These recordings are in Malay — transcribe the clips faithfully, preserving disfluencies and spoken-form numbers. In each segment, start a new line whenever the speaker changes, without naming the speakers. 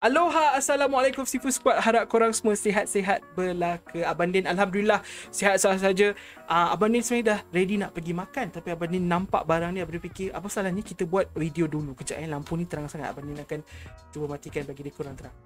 Aloha, Assalamualaikum Sifu Squad. Harap korang semua sihat-sihat belaka. Abang Din Alhamdulillah sihat sahaja. uh, Abang Din sebenarnya dah ready nak pergi makan, tapi Abang Din nampak barang ni, Abang Din fikir apa salahnya kita buat video dulu. Kejap eh, lampu ni terang sangat. Abang Din akan cuba matikan bagi dia kurang terang.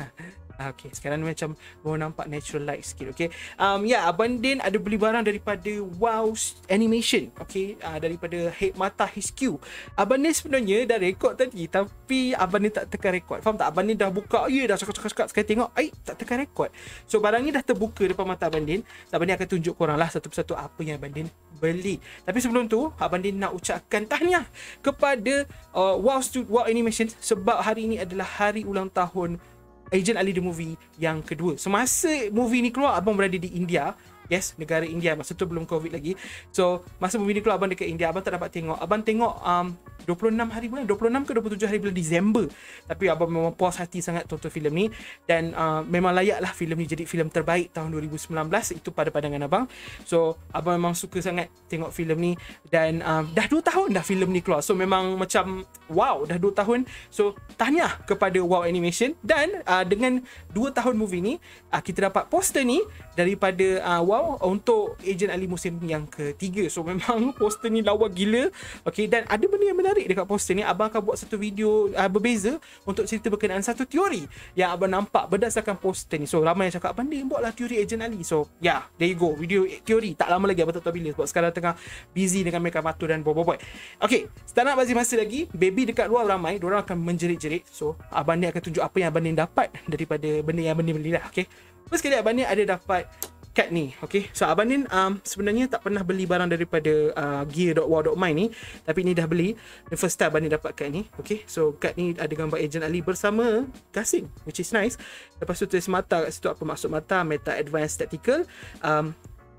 Okay, sekarang ni macam mau nampak natural light sikit. Okay, um, ya yeah, Abang Din ada beli barang daripada Wow Animation. Okay, uh, daripada Head Mata H Q. Abang Din sebenarnya dah rekod tadi, tapi Abang Din tak tekan rekod. Faham tak? Abang Din dah buka, ya dah cakap-cakap, sekali tengok, ai tak tekan rekod. So barang ni dah terbuka depan mata Abang Din. Abang Din akan tunjuk korang lah satu-satu apa yang Abang Din beli. Tapi sebelum tu, Abang Din nak ucapkan tahniah kepada uh, Wow Studio, Wow Animation, sebab hari ini adalah hari ulang tahun Ejen Ali The Movie yang kedua. Semasa movie ni keluar, abang berada di India. Yes, negara India. Masa tu belum COVID lagi. So, masa movie ni keluar, abang dekat India. Abang tak dapat tengok. Abang tengok um, dua puluh enam hari bulan, dua puluh enam ke dua puluh tujuh hari bulan Disember. Tapi abang memang puas hati sangat tonton filem ni. Dan uh, memang layaklah filem ni jadi filem terbaik tahun dua ribu sembilan belas. Itu pada pandangan abang. So, abang memang suka sangat tengok filem ni. Dan uh, dah dua tahun dah filem ni keluar. So, memang macam wow, dah dua tahun. So, tahniah kepada Wow Animation. Dan uh, dengan dua tahun movie ni, uh, kita dapat poster ni daripada uh, Wow untuk Ejen Ali musim yang ketiga. So memang poster ni lawa gila. Okay, dan ada benda yang menarik dekat poster ni. Abang akan buat satu video uh, berbeza untuk cerita berkenaan satu teori yang abang nampak berdasarkan poster ni. So ramai yang cakap, abang Din buatlah teori Ejen Ali. So yeah, there you go, video teori. Tak lama lagi, abang tak tahu bila, sebab sekarang tengah busy dengan makeup mata dan boy-boy. Okay, tak nak bagi masa lagi. Baby dekat luar ramai, diorang akan menjerit-jerit. So abang Din akan tunjuk apa yang abang Din dapat daripada benda yang abang Din beli lah. Okay, first kali abang Din ada dapat kad ni. Okay, so abang Din um, sebenarnya tak pernah beli barang daripada uh, gear dot wow dot my ni, tapi ni dah beli. The first time abang Din dapat kad ni. Okay, so kad ni ada gambar Ejen Ali bersama gasing, which is nice. Lepas tu tulis mata kat situ, apa maksud mata, Meta Advanced Tactical um,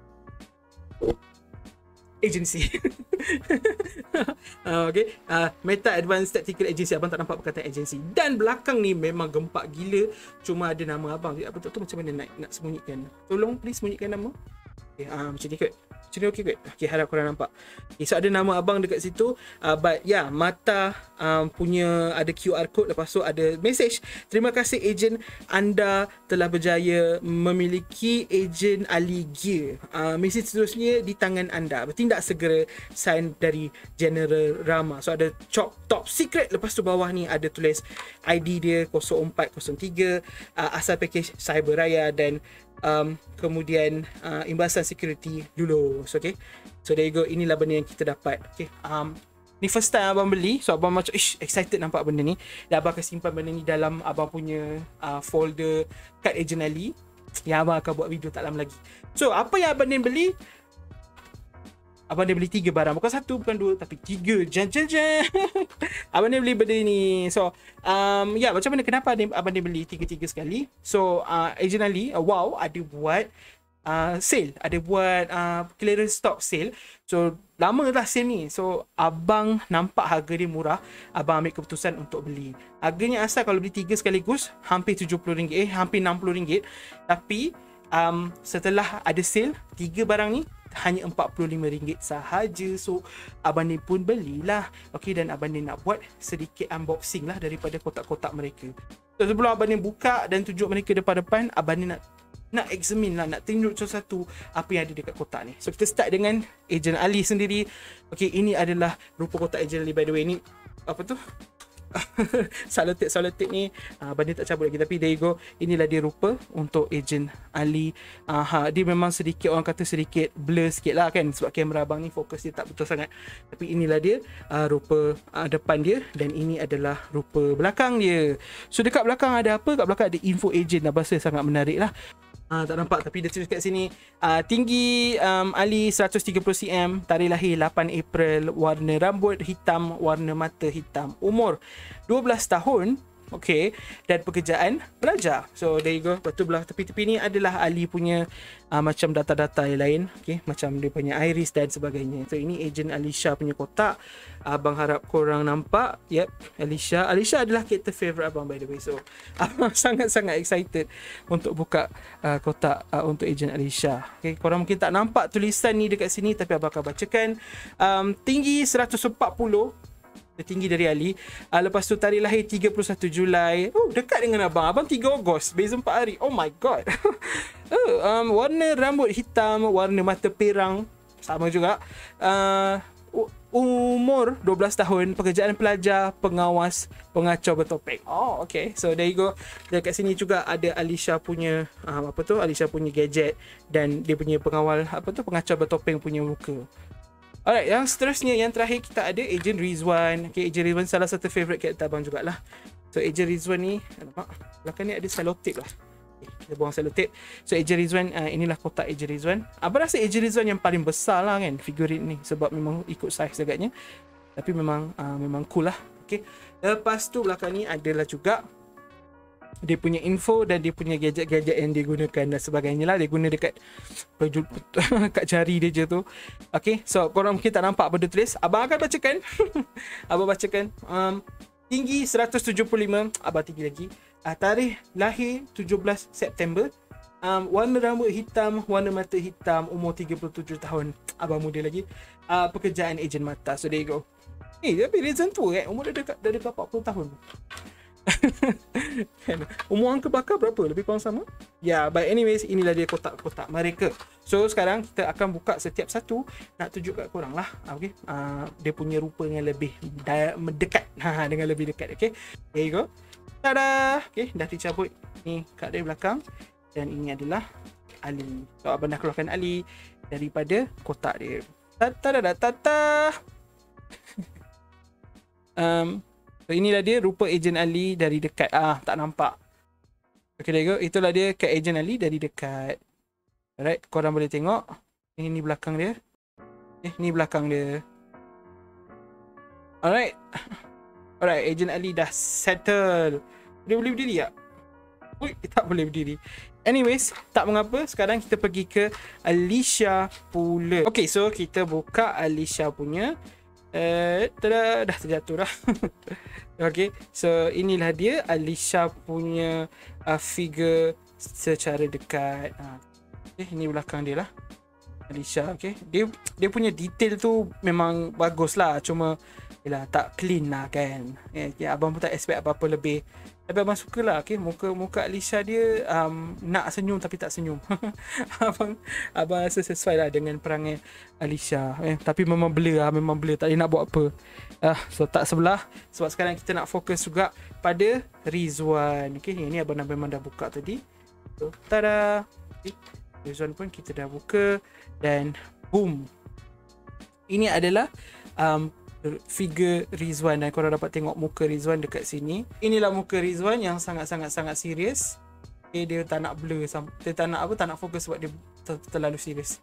Agency. uh, okay, uh, Meta Advanced Tactical Agency. Abang tak nampak perkataan agency. Dan belakang ni memang gempak gila. Cuma ada nama abang. Apa tak tahu macam mana nak, nak sembunyikan. Tolong please sembunyikan nama. Okay, uh, macam ni kot. Macam ni okey kot. Okay, harap korang nampak. Okay, so ada nama abang dekat situ. uh, But yeah, Mata um, punya ada Q R code. Lepas tu ada message, terima kasih Ejen, anda telah berjaya memiliki Ejen Ali Gear. uh, Message seterusnya di tangan anda. Bertindak segera, sign dari General Rama. So ada chop top secret. Lepas tu bawah ni ada tulis I D dia kosong empat kosong tiga, uh, asal package Cyber Raya, dan Um, kemudian uh, imbasan security dulu. So, okay, so there you go. Inilah benda yang kita dapat. Okay, um, ni first time abang beli. So abang macam ish, excited nampak benda ni. Dan abang akan simpan benda ni dalam abang punya uh, folder kad Ejen Ali yang abang akan buat video tak lama lagi. So apa yang abang ni beli? Abang dia beli tiga barang. Bukan satu, bukan dua, tapi tiga. Jan, jan, jan. Abang dia beli benda ni. So, um, ya, yeah, macam mana, kenapa abang dia beli tiga-tiga sekali? So, uh, Ejen Ali, uh, Wow, ada buat uh, sale. Ada buat uh, clearance stock sale. So, lama dah sale ni. So, abang nampak harga dia murah. Abang ambil keputusan untuk beli. Harganya asal kalau beli tiga sekaligus, hampir tujuh puluh ringgit. Eh, hampir enam puluh ringgit. Tapi, um, setelah ada sale, tiga barang ni, hanya empat puluh lima ringgit sahaja. So abang ni pun belilah. Okay, dan abang ni nak buat sedikit unboxing lah daripada kotak-kotak mereka. So sebelum abang ni buka dan tunjuk mereka depan-depan, abang ni nak nak examine lah, nak tunjuk satu-satu apa yang ada dekat kotak ni. So kita start dengan Ejen Ali sendiri. Okay, ini adalah rupa kotak Ejen Ali, by the way. Ni apa tu? Salotip salotip ni uh, abang dia tak cabut lagi, tapi there you go. Inilah dia rupa untuk Ejen Ali. uh, ha, Dia memang sedikit, orang kata sedikit blur sikit lah kan, sebab kamera abang ni fokus dia tak betul sangat. Tapi inilah dia uh, rupa uh, depan dia, dan ini adalah rupa belakang dia. So dekat belakang ada apa? Kat belakang ada info Ejen. Abang rasa sangat menarik lah. Uh, tak nampak, tapi dia tulis kat sini uh, tinggi um, Ali seratus tiga puluh sentimeter, tarikh lahir lapan April, warna rambut hitam, warna mata hitam, umur dua belas tahun. Okay, dan pekerjaan pelajar. So there you go. Lepas tu belah tepi-tepi ni adalah Ali punya uh, macam data-data yang lain. Okay, macam dia punya iris dan sebagainya. So ini Ejen Alisha punya kotak. Abang harap korang nampak. Yep, Alisha. Alisha adalah karakter favourite abang, by the way. So abang sangat-sangat excited untuk buka uh, kotak uh, untuk Ejen Alisha. Okay, korang mungkin tak nampak tulisan ni dekat sini, tapi abang akan bacakan. um, Tinggi seratus empat puluh, tertinggi dari Ali. Uh, lepas tu tarikh lahir tiga puluh satu Julai. Oh, dekat dengan abang. Abang tiga Ogos. Beza empat hari. Oh my god. oh, um, warna rambut hitam, warna mata pirang. Sama juga. Uh, umur dua belas tahun, pekerjaan pelajar, pengawas, pengacau bertopeng. Oh, okay. So there you go. Dekat sini juga ada Alisha punya uh, apa tu? Alisha punya gadget dan dia punya pengawal apa tu? Pengacau bertopeng punya muka. Alright, yang seterusnya, yang terakhir kita ada Ejen Rizwan. Okay, Ejen Rizwan salah satu favourite karakter abang jugalah. So Ejen Rizwan ni, nampak? Belakang ni ada selotip lah. Okay, kita buang selotip. So Ejen Rizwan, uh, inilah kotak Ejen Rizwan. Abang rasa Ejen Rizwan yang paling besar lah kan, figurin ni. Sebab memang ikut saiz agaknya. Tapi memang uh, memang cool lah. Okay. Lepas tu belakang ni adalah juga dia punya info dan dia punya gadget-gadget yang dia gunakan dan sebagainya lah. Dia guna dekat baju kat jari dia je tu. Okay, so korang mungkin tak nampak benda tulis. Abang akan bacakan. Abang bacakan. Um, tinggi seratus tujuh puluh lima. Abang tinggi lagi. Uh, tarikh lahir tujuh belas September. Um, warna rambut hitam, warna mata hitam, umur tiga puluh tujuh tahun. Abang muda lagi. Uh, pekerjaan ejen mata. So there you go. Eh, hey, tapi Reason tu kan, umur dia dekat, dah dekat empat puluh tahun. Umur angka bakar berapa? Lebih kurang sama? Ya, yeah, but anyways, inilah dia kotak-kotak mereka. So sekarang kita akan buka setiap satu, nak tunjuk kat korang lah. Okay, uh, dia punya rupa yang lebih dekat, ha, dengan lebih dekat. Okay, there you go. Tada. Okay, dah dicabut ni kat dari belakang. Dan ini adalah Ali. So abang dah keluarkan Ali daripada kotak dia. Tada tata. um So inilah dia rupa Ejen Ali dari dekat. Ah, tak nampak. Okay, there you go. Itulah dia kat Ejen Ali dari dekat. Alright, korang boleh tengok. Ini ni belakang dia. Eh, ni belakang dia. Alright. Alright, Ejen Ali dah settle. Dia boleh berdiri tak? Ui, tak boleh berdiri. Anyways, tak mengapa. Sekarang kita pergi ke Alisha pula. Okay, so kita buka Alisha punya. Eh, tada, dah terjatuh dah. Okay, so inilah dia Alisha punya uh, figure secara dekat. Uh, okay, ini belakang dia lah. Alisha, okay. Dia dia punya detail tu memang bagus lah. Cuma, yelah, tak clean lah kan. Eh, okay, abang pun tak expect apa-apa lebih. Tapi abang suka lah, okay. Muka, muka Alisha dia um, nak senyum tapi tak senyum. abang, abang rasa sesuai lah dengan perangai Alisha. Eh, tapi memang blur lah, memang blur. Tak boleh nak buat apa. Ah, so tak sebelah. Sebab sekarang kita nak fokus juga pada Rizwan. Okay, ini abang memang dah buka tadi. So, tada. Okay. Rizwan pun kita dah buka. Dan boom. Ini adalah um, figure Rizwan dan korang dapat tengok muka Rizwan dekat sini. Inilah muka Rizwan yang sangat-sangat-sangat serius. Okay, dia tak nak blur, dia tak nak apa, tak nak fokus sebab dia ter terlalu serius.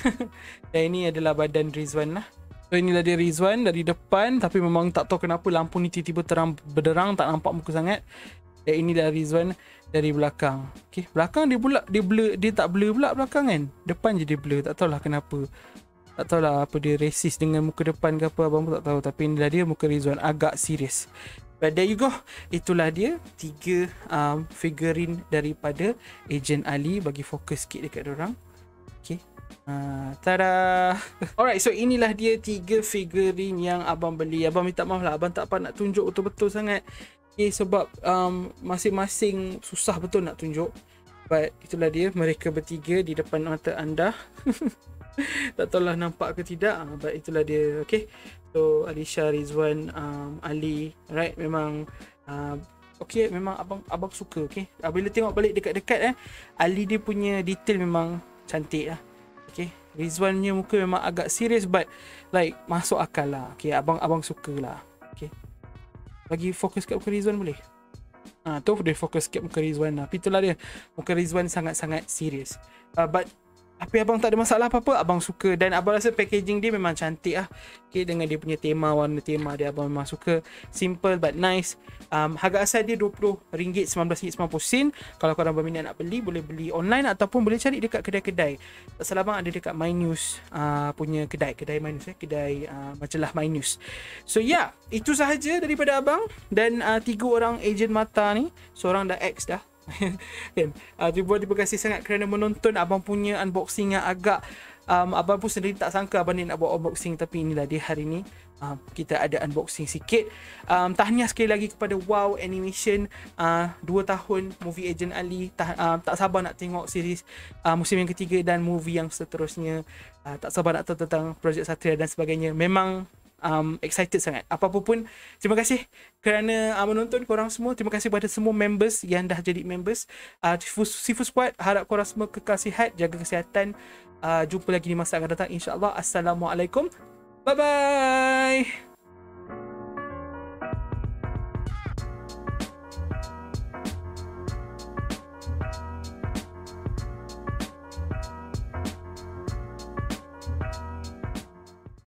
Dan ini adalah badan Rizwan lah. So inilah dia Rizwan dari depan, tapi memang tak tahu kenapa lampu ni tiba-tiba terang berderang, tak nampak muka sangat. Dan ini dah Rizwan dari belakang. Okay, belakang dia pula dia blur, dia tak blur pula belakang kan. Depan je dia blur, tak tahulah kenapa. Tak tahulah apa dia racist dengan muka depan ke apa, abang pun tak tahu. Tapi inilah dia muka Rizwan agak serius. But there you go. Itulah dia tiga um, figurin daripada Ejen Ali. Bagi fokus sikit dekat diorang. Okay. Uh, tada. Alright, so inilah dia tiga figurin yang abang beli. Abang minta maaf lah, abang tak apa nak tunjuk betul-betul sangat. Okay, sebab um, masing-masing susah betul nak tunjuk. But itulah dia mereka bertiga di depan mata anda. Tak tahulah nampak ke tidak, but itulah dia. Okay, so Alisha, Rizwan, um, Ali, right, memang uh, okay, memang abang abang suka. Okay, uh, bila tengok balik dekat-dekat eh, Ali dia punya detail memang cantik lah. Okay, Rizwan punya muka memang agak serius, but like masuk akal lah. Okay, abang abang suka lah. Okay, bagi fokus kat muka Rizwan boleh. Ah, tu dia fokus kat muka Rizwan lah. Tapi itulah dia, muka Rizwan sangat-sangat serius. Uh, but tapi abang tak ada masalah apa-apa, abang suka. Dan abang rasa packaging dia memang cantik lah. Okay, dengan dia punya tema, warna tema dia, abang memang suka. Simple but nice. um, Harga asal dia dua puluh ringgit sembilan belas ringgit sembilan puluh sen. Kalau korang berminat nak beli, boleh beli online ataupun boleh cari dekat kedai-kedai. Tak salah abang ada dekat My News uh, punya kedai. Kedai My News eh? Kedai uh, majalah My News. So yeah, itu sahaja daripada abang. Dan uh, tiga orang ejen mata ni, seorang dah ex dah. Kan? Uh, terima, terima kasih sangat kerana menonton abang punya unboxing yang agak um, abang pun sendiri tak sangka abang ni nak buat unboxing. Tapi inilah dia hari ni. uh, kita ada unboxing sikit. Um, tahniah sekali lagi kepada Wow Animation, uh, dua tahun movie Ejen Ali. Tah, uh, tak sabar nak tengok series uh, musim yang ketiga dan movie yang seterusnya. Uh, tak sabar nak tahu tentang projek Satria dan sebagainya. Memang Um, excited sangat. Apa-apa pun, terima kasih kerana uh, menonton korang semua. Terima kasih kepada semua members yang dah jadi members. uh, Sifu Squad, harap korang semua kekal sihat, jaga kesihatan. uh, Jumpa lagi di masa akan datang, insyaAllah. Assalamualaikum. Bye-bye.